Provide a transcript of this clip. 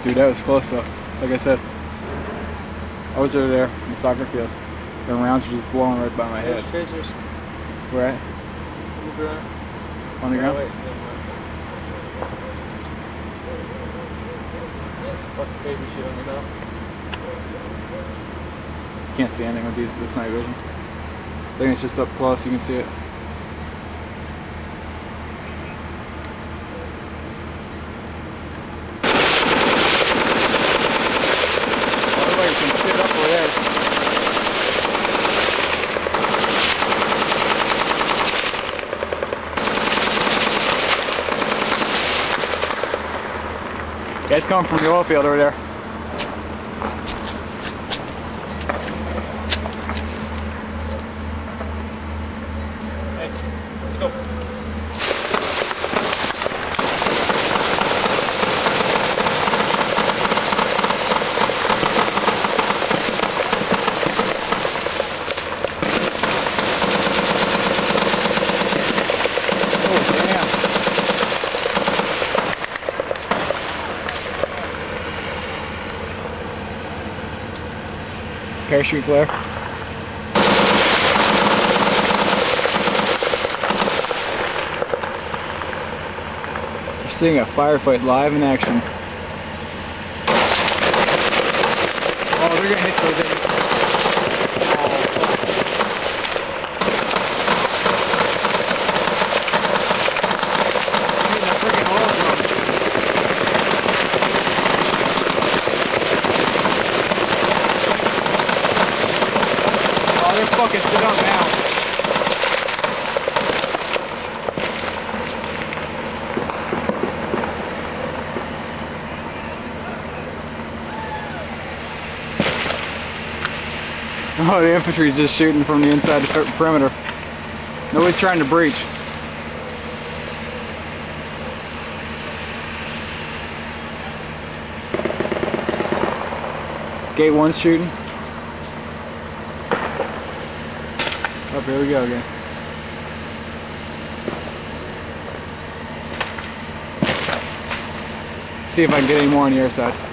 Dude, that was close though. Like I said, I was over there in the soccer field. The rounds were just blowing right by my head. Tracers. Where at? On the ground. On the ground? Wait, this is fucking crazy shit on the ground. Can't see anything with this night vision. I think it's just up close, you can see it. Guys coming from the oil field over there. Hey, let's go. Oh, damn. Parachute flare. You're seeing a firefight live in action. Oh, they're gonna hit those things. They're fucking shit up now. Oh, the infantry's just shooting from the inside the perimeter. Nobody's trying to breach. Gate 1's shooting. Oh, here we go again. See if I can get any more on the air side.